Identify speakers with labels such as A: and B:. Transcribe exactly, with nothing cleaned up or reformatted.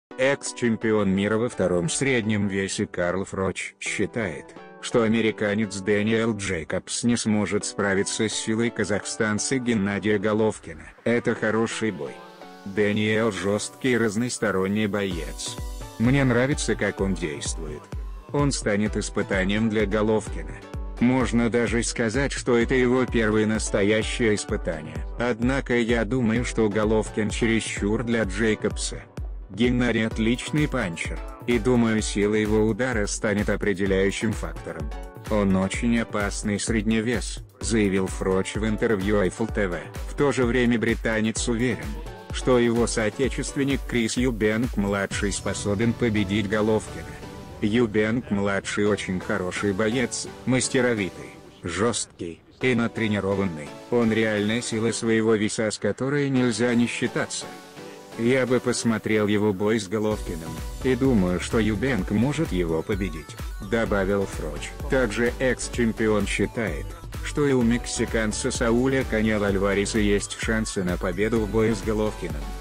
A: Экс-чемпион мира во втором среднем весе Карл Фроч считает, что американец Дэниел Джейкобс не сможет справиться с силой казахстанца Геннадия Головкина. Это хороший бой. Дэниел жесткий и разносторонний боец. Мне нравится, как он действует. Он станет испытанием для Головкина. Можно даже сказать, что это его первое настоящее испытание. Однако я думаю, что Головкин чересчур для Джейкобса. Геннадий отличный панчер, и думаю, сила его удара станет определяющим фактором. Он очень опасный средневес, заявил Фроч в интервью Айфл ТВ. В то же время британец уверен, что его соотечественник Крис Юбенк-младший способен победить Головкина. Юбенк-младший очень хороший боец, мастеровитый, жесткий и натренированный. Он реальная сила своего веса, с которой нельзя не считаться. Я бы посмотрел его бой с Головкиным, и думаю, что Юбенк может его победить, добавил Фроч. Также экс-чемпион считает, что и у мексиканца Сауля Канело Альвареса есть шансы на победу в бою с Головкиным.